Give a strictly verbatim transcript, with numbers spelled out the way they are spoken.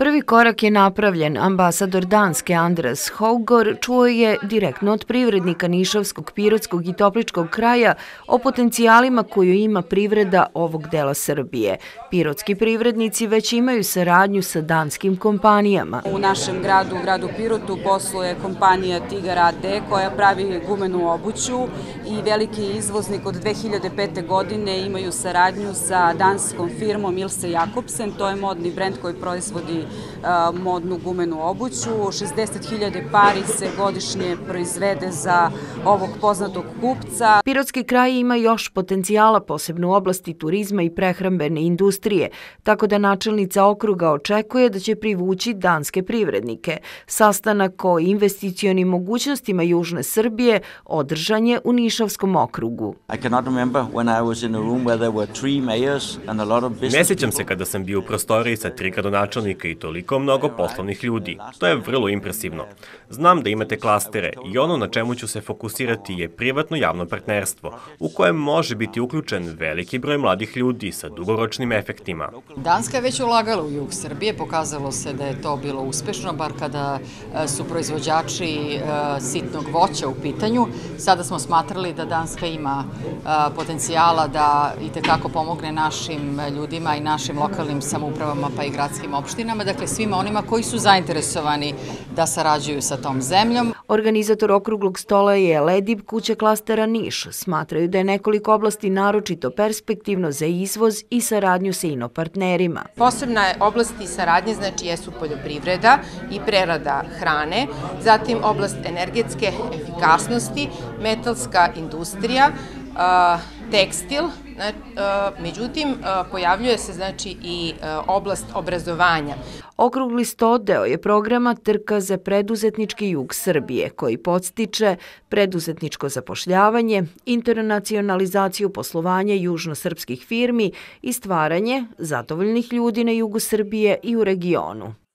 Prvi korak je napravljen. Ambasador Danske Andreas Haugor čuo je direktno od privrednika Nišavskog, Pirotskog i Topličkog kraja o potencijalima koju ima privreda ovog dela Srbije. Pirotski privrednici već imaju saradnju sa danskim kompanijama. U našem gradu, u gradu Pirotu, posluje kompanija Tigar A D koja pravi gumenu obuću i veliki izvoznik od dve hiljade pete. godine imaju saradnju sa danskom firmom Ilse Jacobsen. To je modni brend koji proizvodi modnu gumenu obuću. šezdeset hiljada pari se godišnje proizvede za ovog poznatog kupca. Pirotski kraj ima još potencijala, posebno u oblasti turizma i prehrambene industrije, tako da načelnica okruga očekuje da će privući danske privrednike. Sastanak o investicionim mogućnostima Južne Srbije održan je u Nišavskom okrugu. Ne sjećam se kada sam bio u prostoriji sa tri gradonačelnika i toliko mnogo poslovnih ljudi. To je vrlo impresivno. Znam da imate klastere i ono na čemu ću se fokusirati je privatno-javno partnerstvo, u kojem može biti uključen veliki broj mladih ljudi sa dugoročnim efektima. Danska je već ulagala u jug Srbije, pokazalo se da je to bilo uspešno, bar kada su proizvođači sitnog voća u pitanju. Sada smo smatrali da Danska ima potencijala da itekako pomogne našim ljudima i našim lokalnim samoupravama pa i gradskim opštinama, dakle svima onima koji su zainteresovani da sarađuju sa tom zemljom. Organizator okruglog stola je Ledib kuće klastera Niš. Smatraju da je nekoliko oblasti naročito perspektivno za izvoz i saradnju sa inopartnerima. Posebna oblasti saradnje znači jesu poljoprivreda i prerada hrane, zatim oblast energetske efikasnosti, metalska industrija, tekstil, međutim pojavljuje se znači i oblast obrazovanja. Okrugli sto deo je programa Trka za preduzetnički jug Srbije, koji podstiče preduzetničko zapošljavanje, internacionalizaciju poslovanja južnosrpskih firmi i stvaranje zadovoljnih ljudi na jugu Srbije i u regionu.